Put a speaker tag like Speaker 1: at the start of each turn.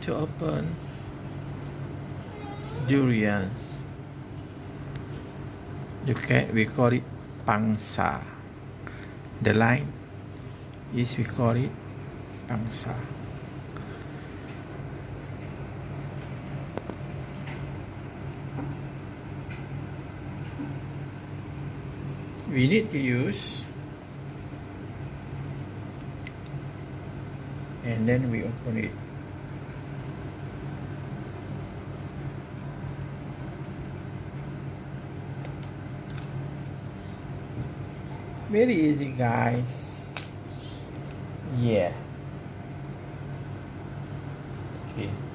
Speaker 1: to open durians. We call it pangsa. The line is we call it pangsa. We need to use, and then we open it. Very easy, guys. Yeah. Okay.